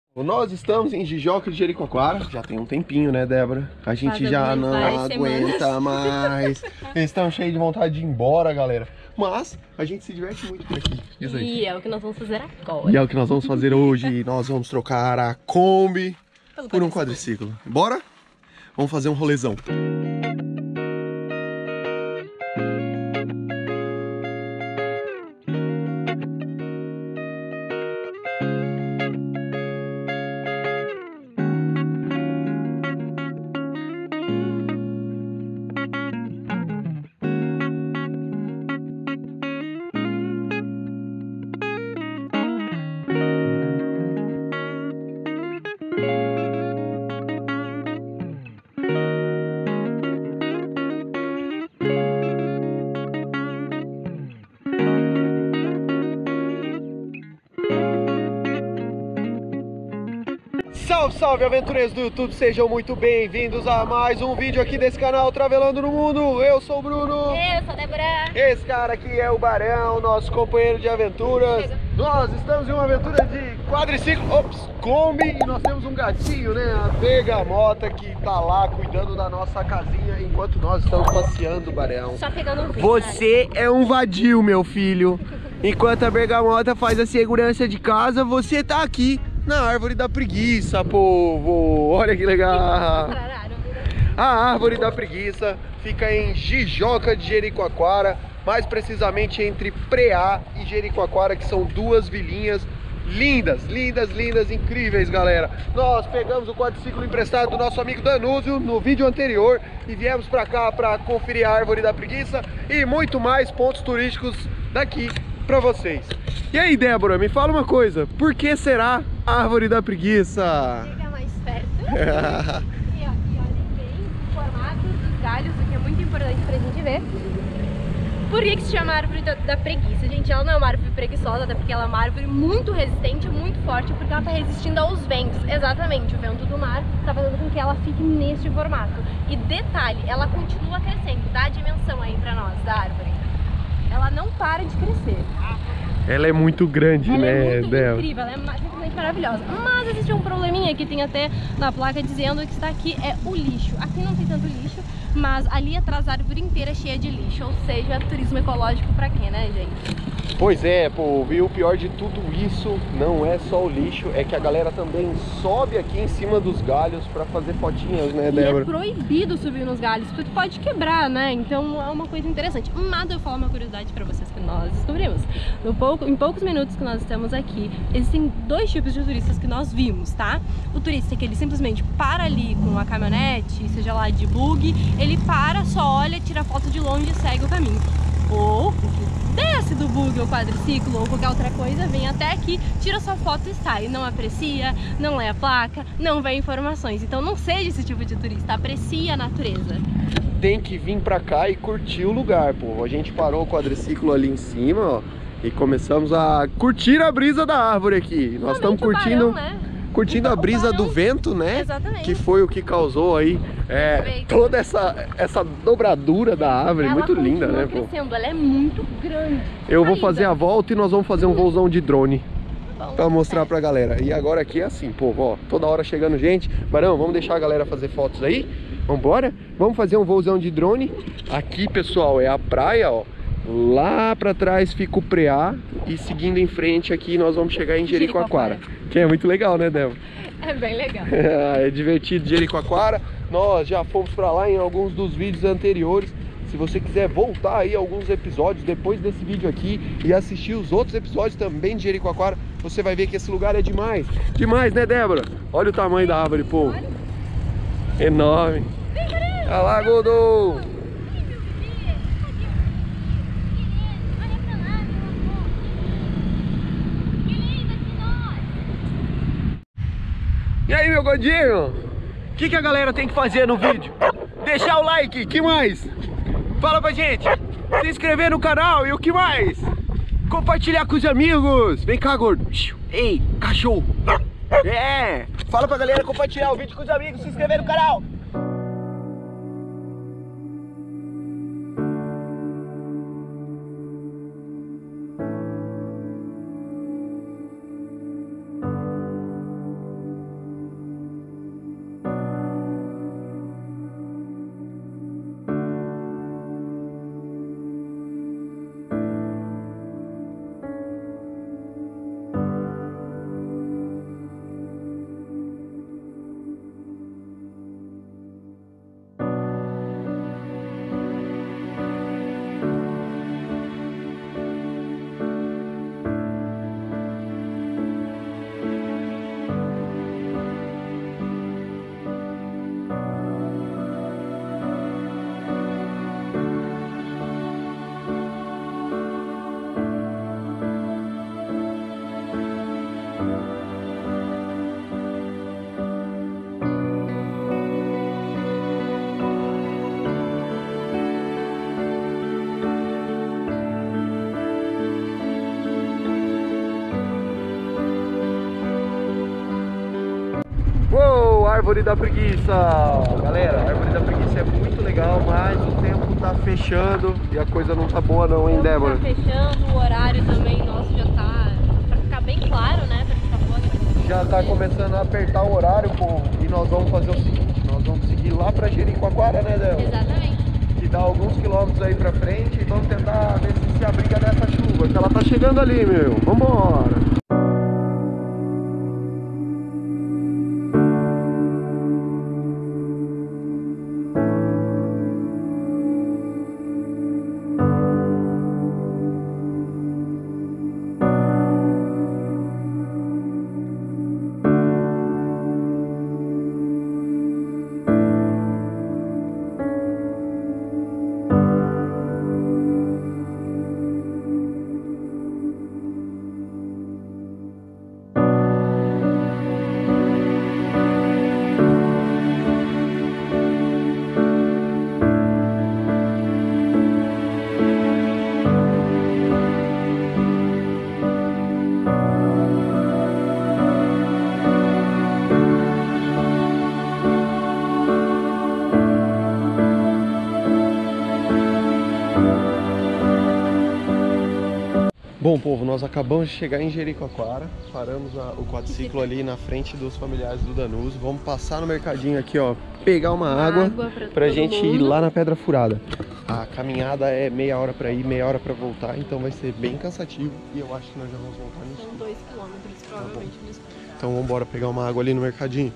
Nós estamos em Jijoca de Jericoacoara, já tem um tempinho, né, Débora? A gente já não aguenta mais. Eles estão cheios de vontade de ir embora, galera. Mas a gente se diverte muito por aqui. Isso aí. E é o que nós vamos fazer agora. E é o que nós vamos fazer hoje. Nós vamos trocar a Kombi por um quadriciclo. Bora? Vamos fazer um rolezão. Salve, salve, aventureiros do YouTube, sejam muito bem-vindos a mais um vídeo aqui desse canal Travelando no Mundo. Eu sou o Bruno. Eu sou a Débora. Esse cara aqui é o Barão, nosso companheiro de aventuras. Nós estamos em uma aventura de quadriciclo, Kombi, e nós temos um gatinho, né, a Bergamota, que tá lá cuidando da nossa casinha enquanto nós estamos passeando, Barão. Só pegando um vídeo. Você é um vadio, meu filho. Enquanto a Bergamota faz a segurança de casa, você tá aqui na árvore da preguiça, povo. Olha que legal. A árvore da preguiça fica em Jijoca de Jericoacoara, mais precisamente entre Preá e Jericoacoara, que são duas vilinhas lindas, lindas, lindas, incríveis, galera. Nós pegamos o quadriciclo emprestado do nosso amigo Danúzio no vídeo anterior e viemos pra cá pra conferir a árvore da preguiça e muito mais pontos turísticos daqui pra vocês. E aí, Débora, me fala uma coisa, por que será a árvore da preguiça? Chega mais perto. E olhem bem o formato dos galhos, o que é muito importante pra gente ver. Por que se chama árvore da preguiça? Gente, ela não é uma árvore preguiçosa, até porque ela é uma árvore muito resistente, muito forte, porque ela tá resistindo aos ventos. Exatamente, o vento do mar tá fazendo com que ela fique neste formato. E detalhe, ela continua crescendo, dá a dimensão aí pra nós, da árvore. Ela não para de crescer. Ela é muito grande, ela né, é muito Débora? incrível, ela é simplesmente maravilhosa. Mas existe um probleminha que tem até na placa dizendo que está aqui é o lixo. Aqui não tem tanto lixo, mas ali atrás a árvore inteira é cheia de lixo. Ou seja, turismo ecológico pra quê, né, gente? Pois é, povo, e o pior de tudo isso não é só o lixo, é que a galera também sobe aqui em cima dos galhos pra fazer fotinhas, né, Débora? E é proibido subir nos galhos, porque tu pode quebrar, né? Então é uma coisa interessante. Mas eu vou falar uma curiosidade pra vocês que nós descobrimos. Em poucos minutos que nós estamos aqui, existem dois tipos de turistas que nós vimos, tá? O turista que ele simplesmente para ali com a caminhonete, seja lá de bug, ele para, só olha, tira foto de longe e segue o caminho. Ou o que desce do bug ou quadriciclo ou qualquer outra coisa, vem até aqui, tira sua foto e sai. Não aprecia, não lê a placa, não vê informações. Então não seja esse tipo de turista, aprecie a natureza. Tem que vir pra cá e curtir o lugar, pô. A gente parou o quadriciclo ali em cima, ó, e começamos a curtir a brisa da árvore aqui. Nós estamos curtindo, né? curtindo a brisa do vento, né? Exatamente. Que foi o que causou aí toda essa dobradura da árvore. Ela muito linda, né, pô? Crescendo, ela é muito grande. Eu vou fazer a volta e nós vamos fazer um voozão de drone Bom, pra mostrar pra galera. E agora aqui é assim, povo, ó, toda hora chegando gente. Barão, vamos deixar a galera fazer fotos aí? Vambora? Vamos fazer um voozão de drone. Aqui, pessoal, é a praia, ó. Lá pra trás fica o Preá e seguindo em frente aqui nós vamos chegar em Jericoacoara. Que é muito legal, né, Débora? É bem legal. É divertido Jericoacoara. Nós já fomos pra lá em alguns dos vídeos anteriores. Se você quiser voltar aí alguns episódios depois desse vídeo aqui e assistir os outros episódios também de Jericoacoara, você vai ver que esse lugar é demais. Demais, né, Débora? Olha o tamanho da árvore, pô. Enorme. Olha lá, Godô. E aí, meu godinho? O que a galera tem que fazer no vídeo? Deixar o like, que mais? Fala pra gente. Se inscrever no canal e o que mais? Compartilhar com os amigos. Vem cá, gordo. Ei, cachorro. É. Fala pra galera compartilhar o vídeo com os amigos, se inscrever no canal. Árvore da Preguiça. Galera, a Árvore da Preguiça é muito legal, mas o tempo tá fechando e a coisa não tá boa não, hein, Débora? Tá fechando, o horário também nosso já tá, pra ficar bem claro, né, pra ficar boa. Já tá começando a apertar o horário, povo, e nós vamos fazer o seguinte, nós vamos seguir lá pra Jericoacoara, né, Débora? Exatamente. Que dá alguns quilômetros aí pra frente e vamos tentar ver se abriga dessa chuva, que ela tá chegando ali, meu. Vambora! Bom, povo, nós acabamos de chegar em Jericoacoara, paramos o quadriciclo ali na frente dos familiares do Danuso. Vamos passar no mercadinho aqui, ó, pegar uma água pra gente ir lá na Pedra Furada. A caminhada é meia hora pra ir, meia hora pra voltar, então vai ser bem cansativo e eu acho que nós já vamos voltar nisso. São 2 quilômetros, provavelmente, no escuro. Então vamos embora pegar uma água ali no mercadinho.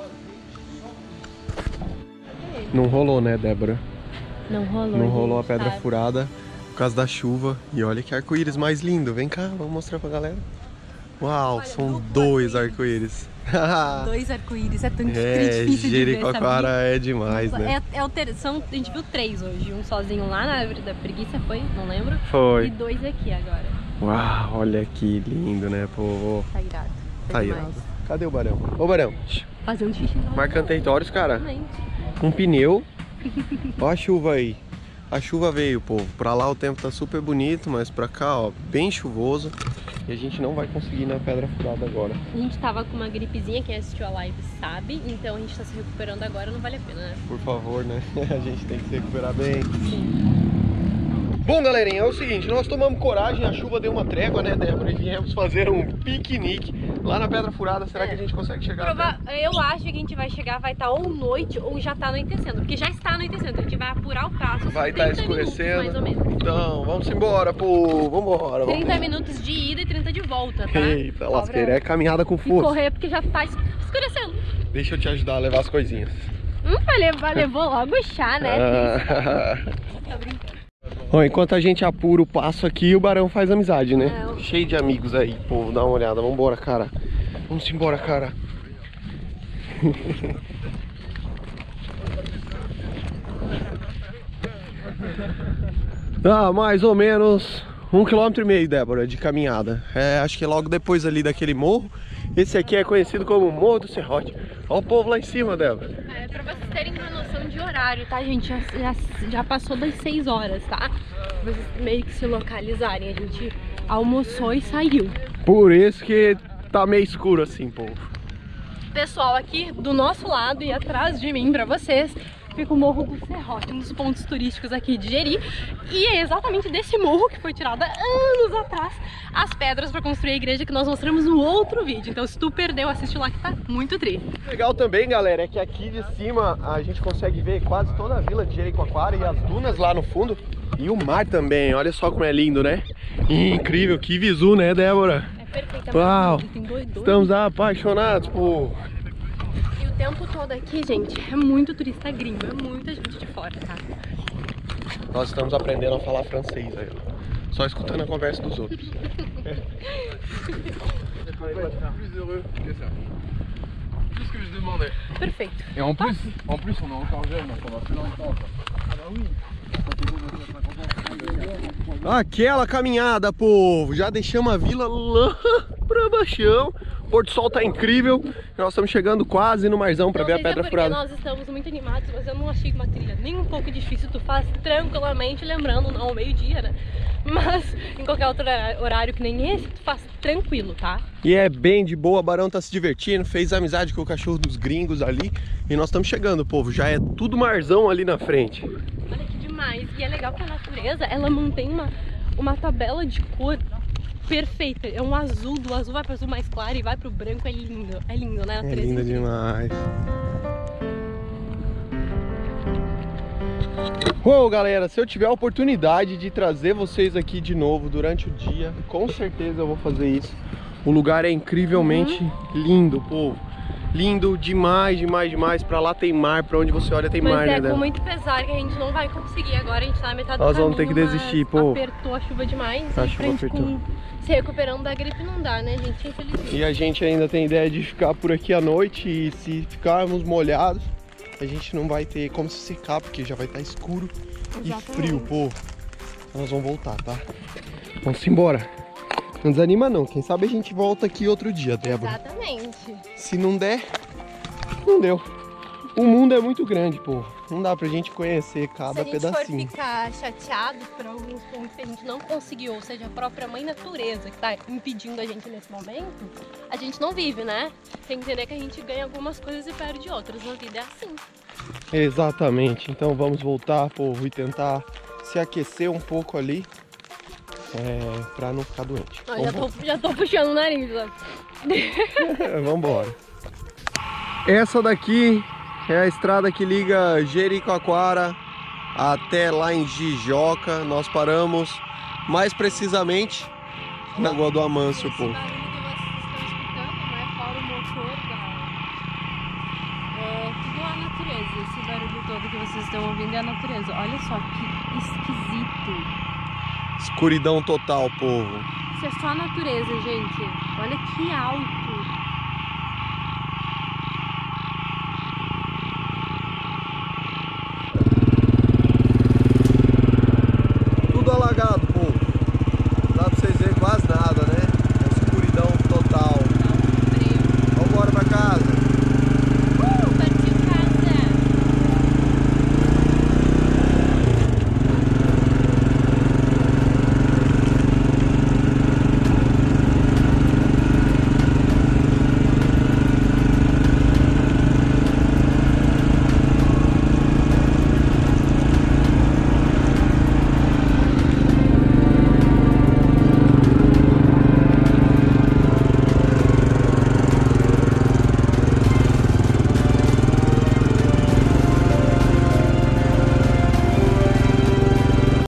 Não rolou, né, Débora? Não rolou. Não rolou a Pedra sabe? Furada por causa da chuva. E olha que arco-íris mais lindo. Vem cá, vamos mostrar pra galera. Uau, olha, são 2 arco-íris. 2 arco-íris, é tão difícil de ver, Jericoacoara é demais, né? A gente viu 3 hoje. Um sozinho lá na Árvore da Preguiça, foi? Não lembro. Foi. E 2 aqui agora. Uau, olha que lindo, né, povo? Tá irado. Tá irado. Cadê o Barão? Ô, Barão. Fazer um xixi. Marcando territórios, cara. Exatamente. Um pneu. Ó a chuva aí. A chuva veio, povo. Pra lá o tempo tá super bonito, mas pra cá, ó, bem chuvoso. E a gente não vai conseguir ir na Pedra Furada agora. A gente tava com uma gripezinha, quem assistiu a live sabe. Então a gente tá se recuperando agora, não vale a pena, né? Por favor, né? A gente tem que se recuperar bem. Sim. Bom, galerinha, é o seguinte, nós tomamos coragem, a chuva deu uma trégua, né, Débora? E viemos fazer um piquenique lá na Pedra Furada. Será que a gente consegue chegar até? Eu acho que a gente vai chegar, vai estar ou noite ou já tá anoitecendo. Porque já está anoitecendo, a gente vai apurar o passo. Vai estar escurecendo. Minutos, mais ou menos. Então, vamos embora, pô. Vambora. 30 minutos de ida e 30 de volta, tá? Eita, lasqueira, é caminhada com E força. correr porque já tá escurecendo. Deixa eu te ajudar a levar as coisinhas. Levou logo o chá, né? Tá brincando. Bom, enquanto a gente apura o passo aqui, o Barão faz amizade, né? Não. Cheio de amigos aí, povo, dá uma olhada. Vambora, cara. Vamos embora, cara. Mais ou menos 1,5 km, Débora, de caminhada. Acho que é logo depois ali daquele morro. Esse aqui é conhecido como Morro do Serrote. Olha o povo lá em cima, Débora. Pra vocês terem uma noção de horário, tá, gente? Já passou das 6 horas, tá? Pra vocês meio que se localizarem. A gente almoçou e saiu. Por isso que tá meio escuro assim, povo. Pessoal, aqui do nosso lado e atrás de mim, pra vocês, fica o Morro do Serrote, um dos pontos turísticos aqui de Jeri. E é exatamente desse morro que foi tirada anos atrás as pedras para construir a igreja que nós mostramos no outro vídeo. Então se tu perdeu, assiste lá que tá muito tri. Legal também, galera, é que aqui de cima a gente consegue ver quase toda a vila de Jericoacoara e as dunas lá no fundo. E o mar também, olha só como é lindo, né? Incrível, que visu, né, Débora? É perfeito. Uau, tem dois. Estamos apaixonados por... E o tempo todo aqui, gente, é muito turista gringo, é muita gente de fora, tá? Nós estamos aprendendo a falar francês aí, ó. Só escutando a conversa dos outros. Perfeito. Et en plus, on est encore jeune, donc on va plus longtemps. Ah bah oui. Aquela caminhada, povo. Já deixamos a vila lá pra baixão. O pôr do sol tá incrível. Nós estamos chegando quase no marzão pra ver a pedra furada. Nós estamos muito animados, mas eu não achei uma trilha nem um pouco difícil. Tu faz tranquilamente, lembrando, não ao meio-dia, né? Mas em qualquer outro horário que nem esse, tu faz tranquilo, tá? E é bem de boa, Barão tá se divertindo, fez amizade com o cachorro dos gringos ali. E nós estamos chegando, povo, já é tudo marzão ali na frente. Olha que demais, e é legal que a natureza, ela mantém uma tabela de cor perfeita. É um azul, do azul vai para o azul mais claro e vai para o branco, é lindo, né? A natureza É linda demais. Uou, galera, se eu tiver a oportunidade de trazer vocês aqui de novo durante o dia, com certeza eu vou fazer isso. O lugar é incrivelmente lindo, povo. Lindo demais, demais, demais. Pra lá tem mar, pra onde você olha tem mar, né? Mas é com muito pesar que a gente não vai conseguir agora, a gente tá na metade do caminho. Nós vamos ter que desistir, pô. Apertou a chuva demais. A chuva apertou. Se recuperando da gripe não dá, né, gente? Infelizmente. E a gente ainda tem ideia de ficar por aqui à noite e se ficarmos molhados, a gente não vai ter como se secar, porque já vai estar escuro. Exatamente. E frio, pô. Nós vamos voltar, tá? Vamos embora. Não desanima não, quem sabe a gente volta aqui outro dia, Débora. Exatamente. Se não der, não deu. O mundo é muito grande, pô. Não dá pra gente conhecer cada pedacinho. Se a gente for ficar chateado por alguns pontos que a gente não conseguiu, ou seja, a própria mãe natureza que tá impedindo a gente nesse momento, a gente não vive, né? Tem que entender que a gente ganha algumas coisas e perde outras. Na vida é assim. Exatamente. Então vamos voltar, povo, e tentar se aquecer um pouco ali. Pra não ficar doente. Já tô puxando o nariz, ó. Vambora. Essa daqui é a estrada que liga Jericoacoara até lá em Jijoca. Nós paramos mais precisamente na Lagoa do Amâncio, pô. Esse barulho que vocês estão escutando, né? Fora o motor tudo a natureza. Esse barulho todo que vocês estão ouvindo é a natureza. Olha só que esquisito. Escuridão total, povo. Isso é só a natureza, gente. Olha que alto.